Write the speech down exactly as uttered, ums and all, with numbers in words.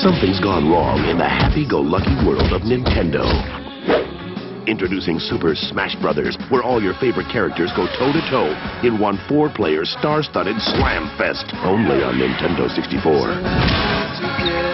Something's gone wrong in the happy-go-lucky world of Nintendo. Introducing Super Smash Brothers, where all your favorite characters go toe-to-toe in one four-player, star-studded slam fest. Only on Nintendo sixty-four.